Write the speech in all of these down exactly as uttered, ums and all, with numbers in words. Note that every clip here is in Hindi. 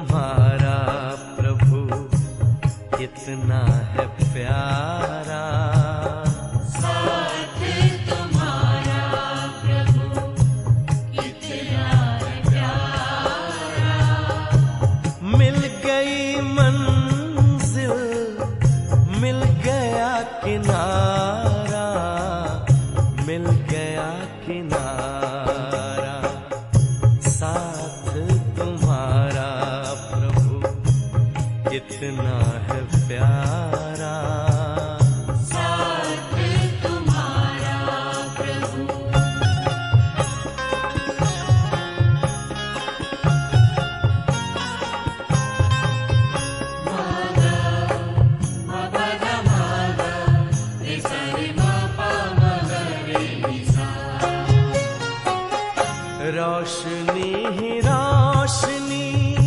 तुम्हारा प्रभु कितना है प्यारा। साथ तुम्हारा प्रभु कितना है प्यारा। मिल गई मंजिल मिल गया किनारा, मिल गया किनारा। साथ तुम्हारा प्रभु कितना है प्यारा। साथ तुम्हारा प्रभु। मागा मगदा मागा रे सरे मा पा मगा रे निसा। रोशनी ही रोशनी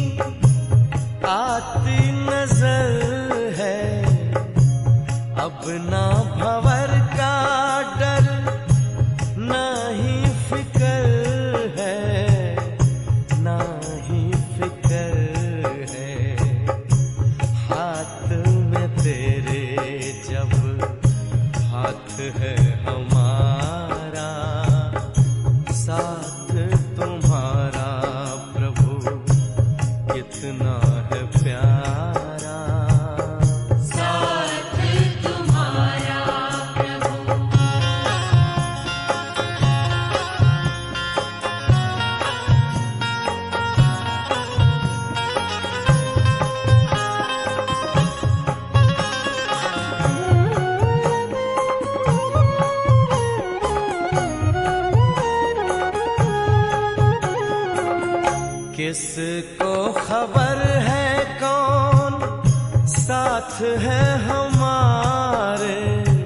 आती नजर है, अब ना भंवर का डर ना ही फिकर है, ना ही फिकर है। हाथ में तेरे जब हाथ है हमारा, साथ तुम्हारा प्रभु कितना है प्यारा। साथ तुम्हारा प्रभु। किसको खबर है कौन साथ है हमारे,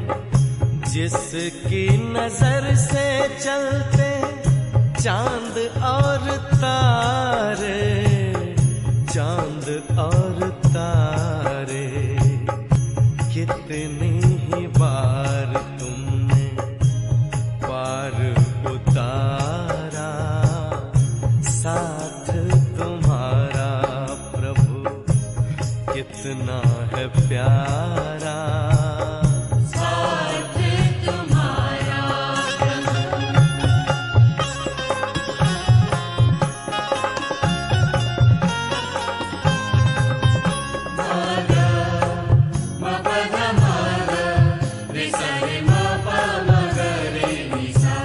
जिसकी नजर से चलते चांद और तारे, चांद और तारे। कितनी ही बार तुमने पार उतारा, साथ तुम्हारा प्रभु कितना है प्यारा। साथ तुम्हारा प्रभु। मागा मगदा मागा रे सरे मा पा मगा रे निसा।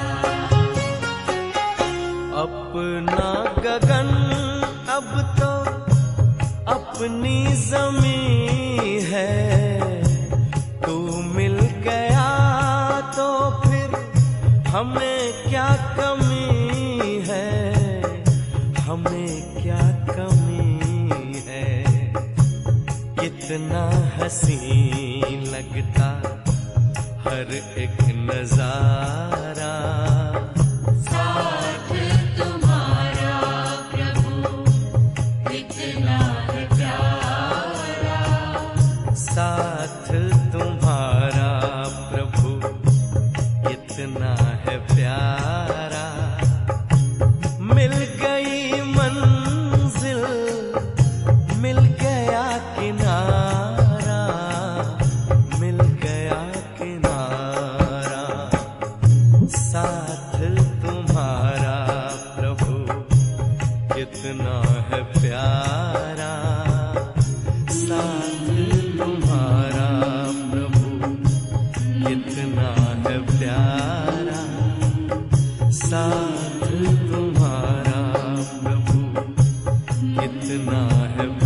अपना गगन अब तो अपनी जमीन है, तू मिल गया तो फिर हमें क्या कमी है, हमें क्या कमी है। कितना हसीन लगता हर एक नजारा। साथ तुम्हारा प्रभु कितना है प्यारा। साथ तुम्हारा प्रभु कितना है प्यारा। मिल गई मंजिल मिल गया किनारा, मिल गया किनारा। साथ तुम्हारा प्रभु कितना है प्यारा। साथ तुम्हारा प्रभु कितना है प्यारा। साथ तुम्हारा प्रभु कितना है